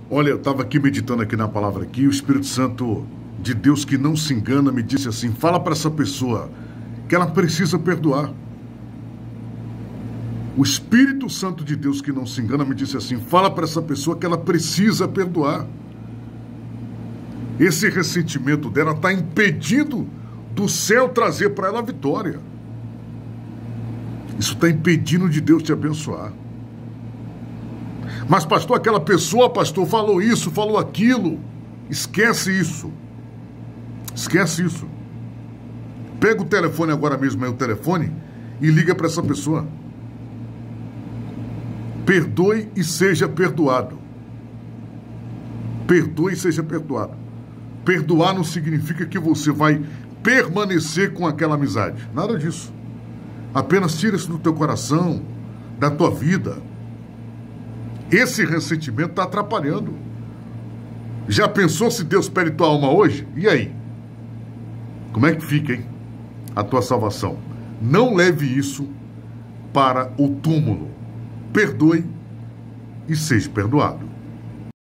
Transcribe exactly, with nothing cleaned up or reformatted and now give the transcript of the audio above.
Olha, eu estava aqui meditando aqui na palavra aqui, o Espírito Santo de Deus que não se engana me disse assim, fala para essa pessoa que ela precisa perdoar. O Espírito Santo de Deus que não se engana me disse assim, fala para essa pessoa que ela precisa perdoar. Esse ressentimento dela está impedindo do céu trazer para ela a vitória. Isso está impedindo de Deus te abençoar. Mas pastor, aquela pessoa, pastor, falou isso, falou aquilo. Esquece isso. Esquece isso. Pega o telefone agora mesmo, aí o telefone, e liga para essa pessoa. Perdoe e seja perdoado. Perdoe e seja perdoado. Perdoar não significa que você vai permanecer com aquela amizade. Nada disso. Apenas tira isso do teu coração, da tua vida. Esse ressentimento está atrapalhando. Já pensou se Deus pede tua alma hoje? E aí? Como é que fica, hein? A tua salvação. Não leve isso para o túmulo. Perdoe e seja perdoado.